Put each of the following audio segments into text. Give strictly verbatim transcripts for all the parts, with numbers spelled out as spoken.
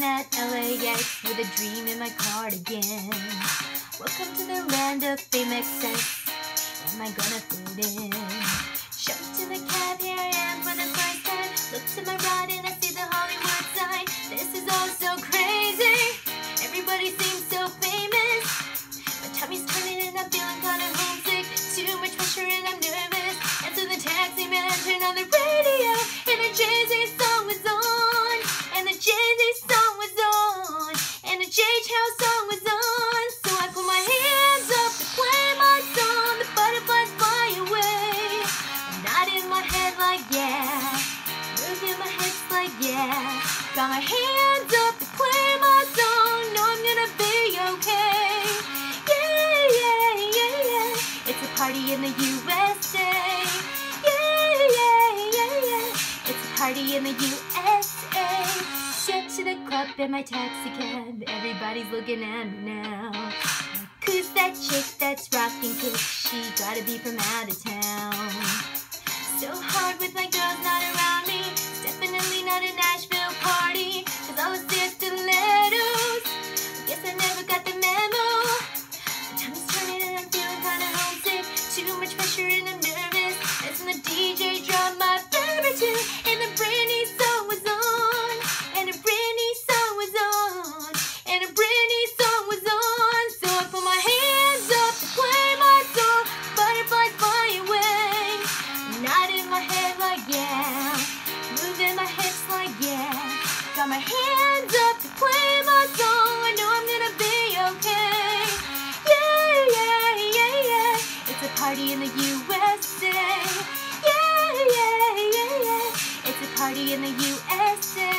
at L A X with a dream in my cardigan. Welcome to the land of fame excess. Am I gonna fit in? Jump to the cab, here I am for the first time. Look to my right and I see the Hollywood sign. This is all so crazy. Everybody seems so famous. My tummy's turning and I'm feeling kinda homesick. Too much pressure and I'm nervous. And so the taxi man turned on the radio and a Jay-Z song was on. And the Jay-Z song was on. And the J-Chow song was on. So I put my hands up to play my song. The butterflies fly away. I'm nodding my head like yeah. Moving my hips like yeah. Got my hands up to play my song. Know I'm gonna be okay. Yeah, yeah, yeah, yeah. It's a party in the U S A. Yeah, yeah, yeah, yeah. It's a party in the U S A. Get to the club in my taxi cab. Everybody's looking at me now. Who's that chick that's rocking kick? She gotta be from out of town. So hard with my girls not around me. It's definitely not a Nashville party, cause all I see is stilettos. I guess I never got the memo. The time is turning and I'm feeling kinda homesick. Too much pressure and I'm nervous. As when the D J dropped my favorite tune, and the Britney song was on. And a Britney song was on. And a Britney song was on. So I put my hands up to play my song. Butterflies fly away. Nodding my head like yeah. Moving my hips like yeah. Got my hands up to play my song. I know I'm gonna be okay. Yeah, yeah, yeah, yeah. It's a party in the U S A. Yeah, yeah, yeah, yeah. It's a party in the U S A.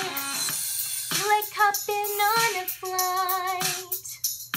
Feel like hopping on a flight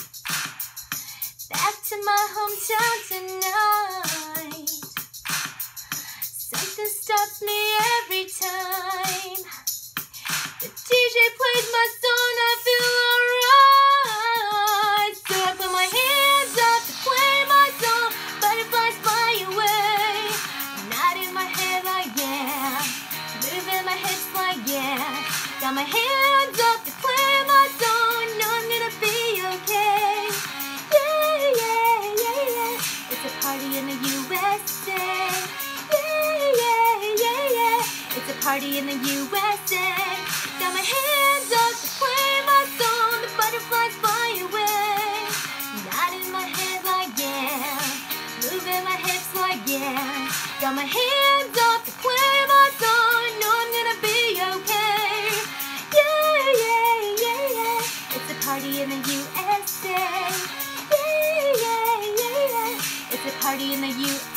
back to my hometown tonight. Something stops me every time. The D J plays my song, I feel alright. So I put my hands up to play my song. Butterflies fly away. Nodding my head like yeah. Moving my hips like yeah. Got my hands up to play my song. Know I'm gonna be okay. Yeah, yeah, yeah, yeah. It's a party in the U S A. Yeah, yeah, yeah, yeah. It's a party in the U S A. Got my hands up to play my song. The butterflies fly away. Nodding my head like yeah. Moving my hips like yeah. Got my hands up to play my song. Know I'm gonna be okay. Yeah, yeah, yeah, yeah. It's a party in the U S A. Yeah, yeah, yeah, yeah. It's a party in the U S A.